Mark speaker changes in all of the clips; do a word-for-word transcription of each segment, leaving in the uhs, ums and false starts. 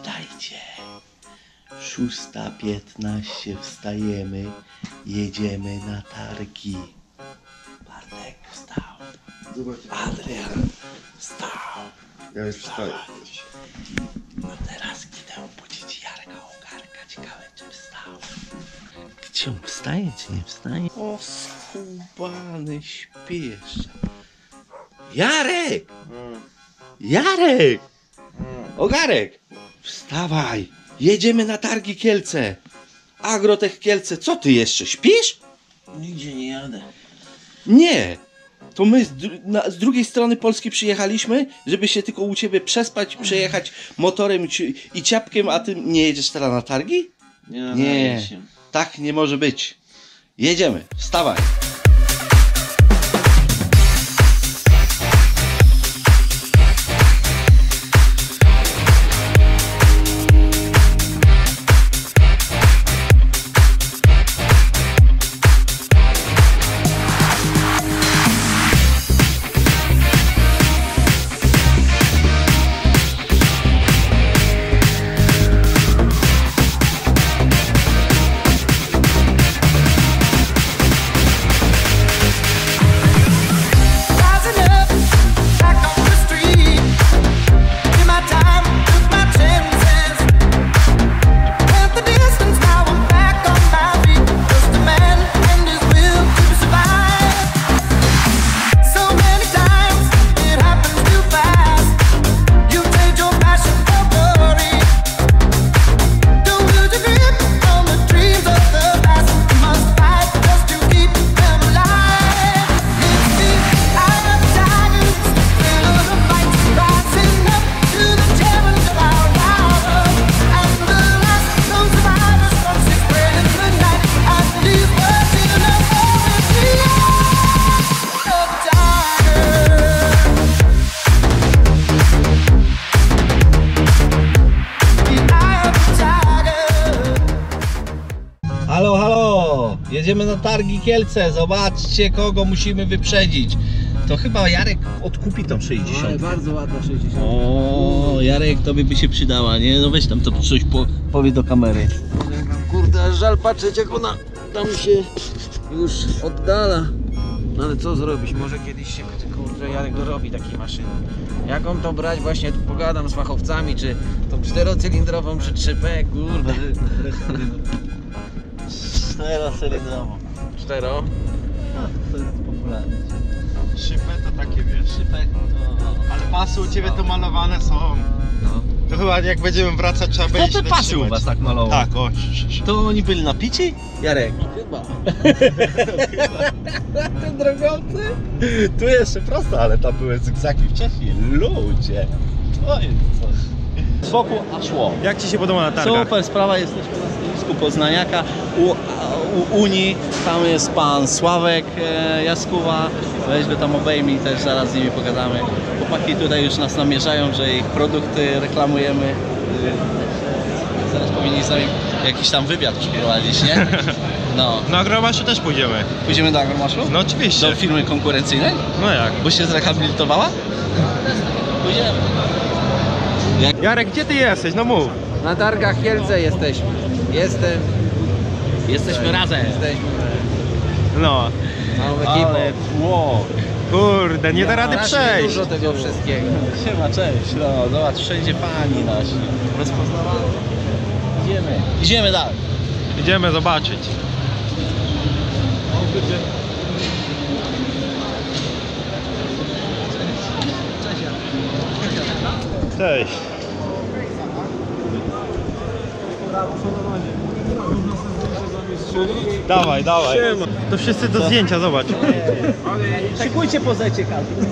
Speaker 1: Witajcie. Szósta piętnaście wstajemy, jedziemy na targi. Bartek wstał. Adrian wstał.
Speaker 2: Ja już wstaję.
Speaker 1: No teraz idę obudzić Jarka Ogarka. Ciekawe, czy wstał. Gdzie on wstaje, czy nie wstaje? O, schubany śpiesz. Jarek! Jarek! Ogarek! Wstawaj! Jedziemy na targi Kielce! Agrotech Kielce, co ty jeszcze, śpisz?
Speaker 3: Nigdzie nie jadę.
Speaker 1: Nie! To my z, dru na, z drugiej strony Polski przyjechaliśmy, żeby się tylko u ciebie przespać, przejechać motorem i, i ciapkiem, a ty nie jedziesz teraz na targi?
Speaker 3: Nie,
Speaker 1: Nie,
Speaker 3: się.
Speaker 1: tak nie może być. Jedziemy, wstawaj! Halo, halo! Jedziemy na targi Kielce, zobaczcie kogo musimy wyprzedzić. To chyba Jarek odkupi tą sześćdziesiąt.
Speaker 3: Ale bardzo ładna sześćdziesiąt.
Speaker 1: O, Jarek, tobie by się przydała, nie? No weź tam to coś po, powie do kamery.
Speaker 3: Kurde, aż żal patrzeć, jak ona tam się już oddala. No ale co zrobić? Może kiedyś się kurde Jarek dorobi takiej maszyny. Jak on to brać? Właśnie tu pogadam z fachowcami, czy tą czterocylindrową, czy trzy P, kurde.
Speaker 1: Czterocylindrową.
Speaker 3: Cztero?
Speaker 1: To jest popularne.
Speaker 2: Szypę to takie wiesz.
Speaker 1: Szypek to...
Speaker 2: Ale pasy u ciebie to malowane są.
Speaker 1: No.
Speaker 2: To chyba jak będziemy wracać, trzeba
Speaker 1: Kto
Speaker 2: będzie
Speaker 1: te pasy u was tak malował?
Speaker 2: Tak, o.
Speaker 1: To oni byli napici? Jarek.
Speaker 3: Chyba.
Speaker 1: Ten drogący? Tu jeszcze prosto, ale tam były zygzaki wcześniej. Ludzie. To jest coś. Z boku a szło.
Speaker 2: Jak ci się podoba na targach?
Speaker 1: Super sprawa, jesteśmy na stoisku Poznaniaka u, u Unii, tam jest pan Sławek e, Jaskuwa, weź go tam obejmij, też zaraz z nimi pogadamy. Chłopaki tutaj już nas namierzają, że ich produkty reklamujemy. E, zaraz powinni z nami jakiś tam wywiad przeprowadzić, nie? No.
Speaker 2: Na Agromaszu też pójdziemy.
Speaker 1: Pójdziemy do Agromaszu?
Speaker 2: No oczywiście.
Speaker 1: Do firmy konkurencyjnej?
Speaker 2: No jak?
Speaker 1: Bo się zrehabilitowała? Pójdziemy. Jak...
Speaker 2: Jarek, gdzie ty jesteś? No mów.
Speaker 3: Na targach Kielce jesteśmy. Jestem.
Speaker 1: Jesteśmy razem.
Speaker 3: Jesteśmy.
Speaker 2: No.
Speaker 3: Małą ekipą.
Speaker 1: Ale tłok.
Speaker 2: Kurde, nie da rady
Speaker 3: Strasznie
Speaker 2: przejść.
Speaker 3: dużo tego wszystkiego.
Speaker 1: Siema, cześć. No, zobacz, wszędzie fani nasi. Rozpoznawalni. Idziemy. Idziemy dalej.
Speaker 2: Idziemy zobaczyć. Cześć. Dawaj, dawaj. To wszyscy do zdjęcia, zobacz.
Speaker 1: Szykujcie pozecie każdy.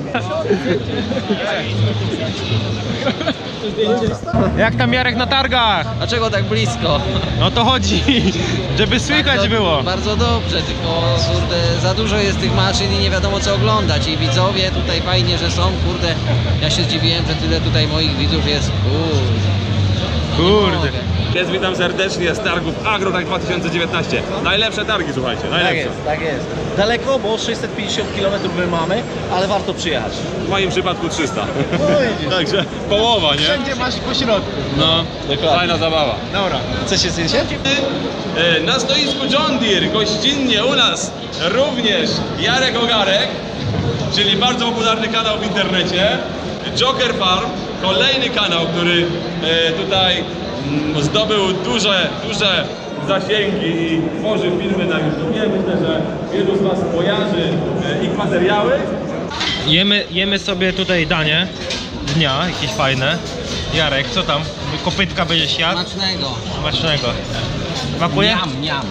Speaker 2: Jak tam Jarek na targach?
Speaker 3: Dlaczego tak blisko?
Speaker 2: No to chodzi, żeby słychać
Speaker 3: bardzo,
Speaker 2: było.
Speaker 3: Bardzo dobrze, tylko kurde, za dużo jest tych maszyn i nie wiadomo co oglądać. I widzowie tutaj fajnie, że są, kurde. Ja się zdziwiłem, że tyle tutaj moich widzów jest. Kurde.
Speaker 2: Kurde.
Speaker 4: Więc witam serdecznie z targów AgroTAC dwa tysiące dziewiętnaście. Najlepsze targi, słuchajcie,
Speaker 1: Tak
Speaker 4: najlepsze.
Speaker 1: jest, tak jest. Daleko, bo sześćset pięćdziesiąt kilometrów my mamy, ale warto przyjechać.
Speaker 4: W moim przypadku trzysta.
Speaker 1: No widzisz.
Speaker 4: Także połowa, nie?
Speaker 2: Wszędzie masz po środku.
Speaker 4: No,
Speaker 1: Dokładnie.
Speaker 4: fajna zabawa.
Speaker 2: Dobra.
Speaker 1: Chcecie zdjęcie?
Speaker 4: E, Na stoisku John Deere gościnnie u nas również Jarek Ogarek, czyli bardzo popularny kanał w internecie. Joker Farm, kolejny kanał, który e, tutaj mm, zdobył duże, duże zasięgi i tworzy filmy na YouTubie. Myślę, że wielu z Was kojarzy e, ich materiały.
Speaker 2: Jemy, jemy sobie tutaj danie dnia, jakieś fajne. Jarek, co tam? Kopytka będziesz jadł?
Speaker 3: Smacznego.
Speaker 2: Smacznego. Smakuje?
Speaker 3: Niam, niam.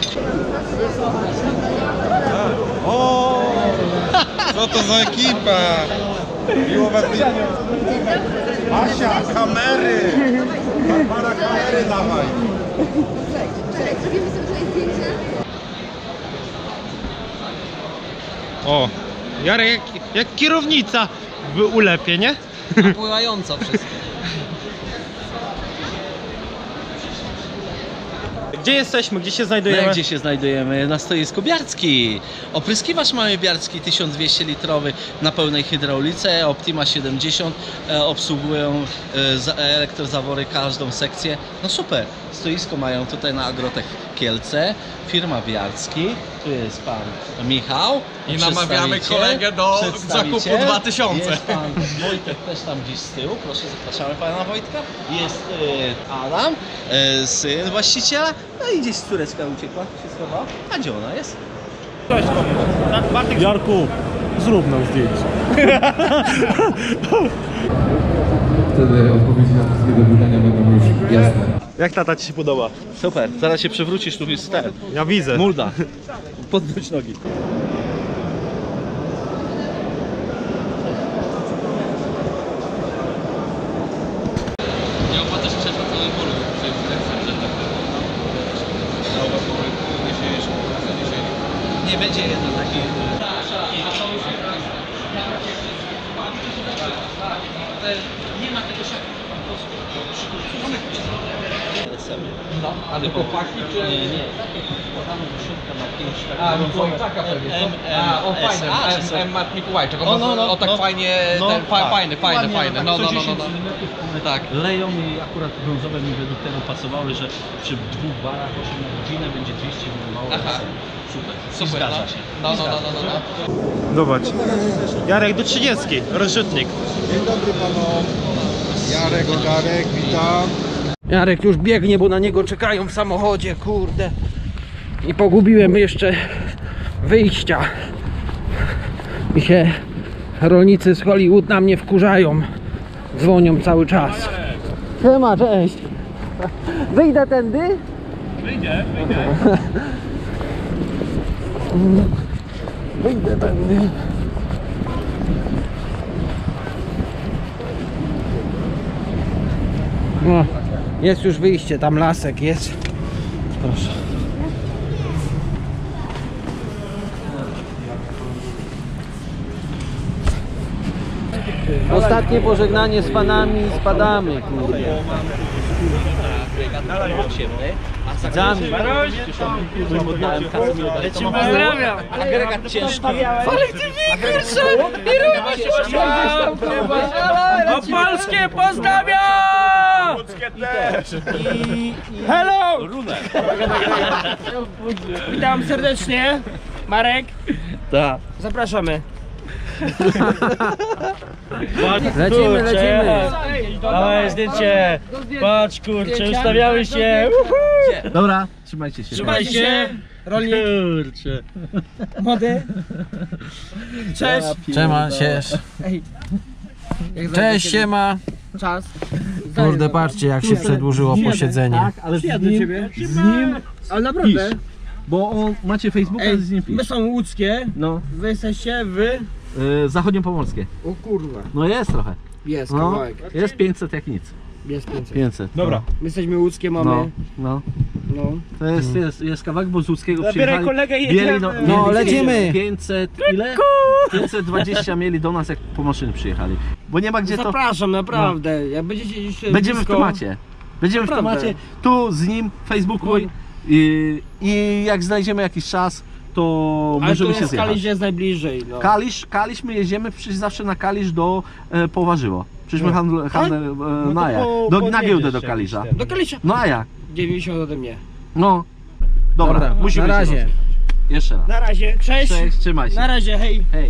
Speaker 5: Co to za ekipa? Miło was widzieć. Asia, kamery! Barbara, kamery dawaj!
Speaker 6: Cześć, zrobimy sobie tutaj zdjęcie.
Speaker 2: O, Jarek, jak, jak kierownica w ulepie, nie?
Speaker 3: Pływająco wszystko.
Speaker 2: Gdzie jesteśmy? Gdzie się
Speaker 1: No
Speaker 2: znajdujemy?
Speaker 1: jak gdzie się znajdujemy? Na stoisku Biarcki. Opryskiwacz mamy Biarcki tysiąc dwieście litrowy na pełnej hydraulice, Optima siedemdziesiąt, e, obsługują e, za- elektrozawory każdą sekcję. No super, stoisko mają tutaj na AgroTAC Kielce, firma Biarcki, tu jest pan Michał.
Speaker 7: I namawiamy
Speaker 1: przedstawiciel,
Speaker 7: kolegę do
Speaker 1: przedstawiciel.
Speaker 7: zakupu dwa tysiące.
Speaker 1: Jest pan Wojtek też tam gdzieś z tyłu, proszę zapraszamy pana Wojtka. Jest e, Adam, e, syn właściciela, no i gdzieś z Turecka uciekła, się schowała. A gdzie ona jest?
Speaker 2: Jarku, zrób nam zdjęcie.
Speaker 8: Wtedy odpowiedzi na wszystkie pytania będą już jasne.
Speaker 2: Jak tata ci się podoba?
Speaker 1: Super, zaraz się przewrócisz, tu jest ten.
Speaker 2: Ja widzę.
Speaker 1: Mulda. Podwróć nogi.
Speaker 7: Nie opłaca się przejść na całym polu,
Speaker 1: Nie będzie jedna takiej. Nie ma tego szaku. No, ale chłopaki czy... Nie, nie. Podamy do środka na pięć tak.
Speaker 7: A, no Wojtaka pewnie.
Speaker 1: M,
Speaker 7: A, o
Speaker 1: M,
Speaker 7: fajny,
Speaker 1: S, A, czy
Speaker 7: M,
Speaker 1: co?
Speaker 7: M Mat Mikołajczyk.
Speaker 1: O, no, no,
Speaker 7: O tak
Speaker 1: no.
Speaker 7: fajnie,
Speaker 1: No,
Speaker 7: ten, fa,
Speaker 1: tak.
Speaker 7: fajny, fajny,
Speaker 1: Ładnie,
Speaker 7: fajny.
Speaker 1: tak
Speaker 7: No, no, no, no,
Speaker 1: sto dziesięć
Speaker 7: no.
Speaker 1: centymetrów one
Speaker 7: Tak.
Speaker 1: leją i akurat brązowe mi według tego pasowały, że przy dwóch barach osiem na godzinę będzie dwieście mało.
Speaker 7: Aha.
Speaker 1: Super. I
Speaker 7: Super,
Speaker 1: zgadza
Speaker 7: no.
Speaker 1: się.
Speaker 7: No,
Speaker 1: I
Speaker 7: no, no,
Speaker 1: zgadza
Speaker 7: no,
Speaker 1: się.
Speaker 7: no.
Speaker 2: Zobacz. Jarek do trzydziestki, rozrzutnik.
Speaker 5: Dzień dobry panom. Jarek, Ogarek, witam.
Speaker 3: Jarek już biegnie, bo na niego czekają w samochodzie, kurde. I pogubiłem jeszcze wyjścia. I się rolnicy z Hollywood na mnie wkurzają. Dzwonią cały czas. Siema, cześć. Wyjdę tędy? Wyjdzie, wyjdzie. Wyjdę tędy. No, jest już wyjście, tam lasek jest. Proszę. Ostatnie pożegnanie z panami, spadamy, kurde. Widzami.
Speaker 1: Pozdrawiam! Agregat ciężki.
Speaker 9: Opolskie pozdrawiam! Hello! Witam serdecznie. Marek,
Speaker 1: Tak.
Speaker 9: zapraszamy.
Speaker 3: Lecimy, lecimy.
Speaker 9: Dawaj zdjęcie. Patrz kurczę, ustawiały się.
Speaker 1: Dobra, trzymajcie się.
Speaker 9: Trzymaj się. Rolnik. Kurczę. Młody. Cześć.
Speaker 3: Czema się. Cześć, siema.
Speaker 9: Czas.
Speaker 3: Kurde, patrzcie jak się przedłużyło posiedzenie.
Speaker 1: Tak, ale z nim,
Speaker 9: ciebie.
Speaker 1: z nim
Speaker 9: Ale naprawdę.
Speaker 1: pisz, bo on, macie Facebooka,
Speaker 9: Ej,
Speaker 1: z nim
Speaker 9: my
Speaker 1: pisz.
Speaker 9: są łódzkie.
Speaker 1: No,
Speaker 9: Wy jesteście wy.
Speaker 1: y, zachodniopomorskie.
Speaker 9: O kurwa.
Speaker 1: No jest trochę.
Speaker 9: Jest
Speaker 1: No,
Speaker 9: kawałek.
Speaker 1: jest pięćset jak nic.
Speaker 9: Jest pięćset.
Speaker 1: pięćset.
Speaker 2: Dobra.
Speaker 9: My jesteśmy łódzkie, mamy.
Speaker 1: No, no.
Speaker 9: No.
Speaker 1: To jest, jest, jest kawałek, bo z łódzkiego
Speaker 9: Zabieraj
Speaker 1: przyjechali.
Speaker 9: kolegę i
Speaker 1: mieli,
Speaker 9: jedziemy.
Speaker 1: no,
Speaker 3: No,
Speaker 1: mieli
Speaker 3: lecimy.
Speaker 1: pięćset, ile? pięćset dwadzieścia mieli do nas, jak po maszyny przyjechali. Bo nie ma gdzie to...
Speaker 9: Zapraszam, naprawdę. Jak będziecie gdzieś
Speaker 1: Będziemy w
Speaker 9: blisko,
Speaker 1: temacie. Będziemy w
Speaker 9: Naprawdę.
Speaker 1: temacie tu z nim, Facebooku i, i jak znajdziemy jakiś czas, to
Speaker 9: Ale
Speaker 1: możemy
Speaker 9: to
Speaker 1: się
Speaker 9: jest
Speaker 1: zjechać.
Speaker 9: Kalisz jest najbliżej. No.
Speaker 1: Kalisz, Kalisz my jedziemy przecież zawsze na Kalisz do e, Powarzywo. Przecież my
Speaker 9: No.
Speaker 1: handl, handel e,
Speaker 9: No to
Speaker 1: na jak?
Speaker 9: po-
Speaker 1: Do, na
Speaker 9: podjedziesz
Speaker 1: giełdę do
Speaker 9: się
Speaker 1: Kalisza.
Speaker 9: jakiś ten. Do Kalisza.
Speaker 1: No a jak?
Speaker 9: dziewięćdziesiąt ode mnie.
Speaker 1: No. Dobra,
Speaker 3: Dobra,
Speaker 1: musimy
Speaker 3: na
Speaker 1: się
Speaker 3: razie.
Speaker 1: rozejść. Jeszcze raz.
Speaker 9: Na razie, cześć.
Speaker 1: Cześć, trzymaj się.
Speaker 9: Na razie, hej.
Speaker 1: Hej.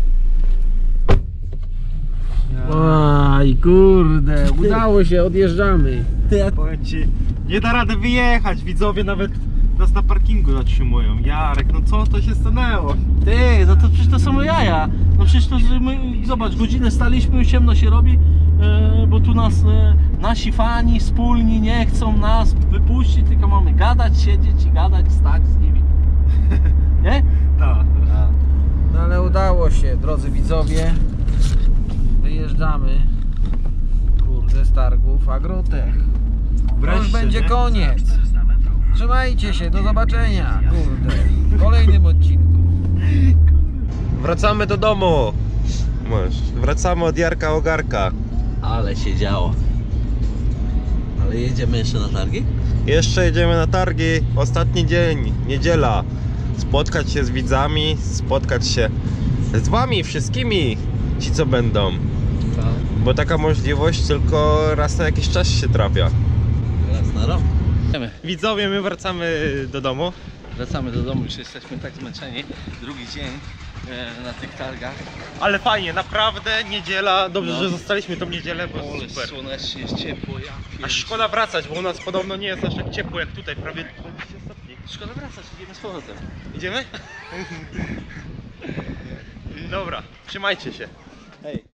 Speaker 3: Oj, kurde, udało się, odjeżdżamy.
Speaker 1: Ty, jak
Speaker 2: Powiem ci, nie da rady wyjechać, widzowie nawet nas na parkingu zatrzymują. Jarek, no co to się stanęło?
Speaker 1: Ty, no to przecież to są jaja. No przecież to, że my, zobacz, godzinę staliśmy, ciemno się robi, e, bo tu nas e, nasi fani wspólni nie chcą nas wypuścić, tylko mamy gadać, siedzieć i gadać, stać z nimi. Nie?
Speaker 2: Tak.
Speaker 3: No ale udało się, drodzy widzowie. Wyjeżdżamy. Kurde, z targów Agrotech. To już
Speaker 2: Wreszcie,
Speaker 3: będzie
Speaker 2: nie?
Speaker 3: koniec. Trzymajcie się, do zobaczenia. Kurde, w kolejnym odcinku.
Speaker 2: Wracamy do domu. Masz. Wracamy od Jarka Ogarka.
Speaker 1: Ale się działo. Ale jedziemy jeszcze na targi?
Speaker 2: Jeszcze jedziemy na targi. Ostatni dzień, niedziela. Spotkać się z widzami, spotkać się z wami wszystkimi, ci co będą. Bo taka możliwość tylko raz na jakiś czas się trafia.
Speaker 1: Raz na rok.
Speaker 2: Widzowie, my wracamy do domu.
Speaker 1: Wracamy do domu, już jesteśmy tak zmęczeni. Drugi dzień e, na tych targach.
Speaker 2: Ale fajnie, naprawdę niedziela. Dobrze,
Speaker 1: No.
Speaker 2: że zostaliśmy tą niedzielę, bo
Speaker 1: Ale
Speaker 2: super.
Speaker 1: słonecznie, jest ciepło, ja
Speaker 2: Aż
Speaker 1: pierdzielę.
Speaker 2: szkoda wracać, bo u nas podobno nie jest aż tak ciepło jak tutaj, prawie dwadzieścia stopni.
Speaker 1: Szkoda wracać, idziemy z powrotem.
Speaker 2: Idziemy? Dobra, trzymajcie się.
Speaker 1: Hej.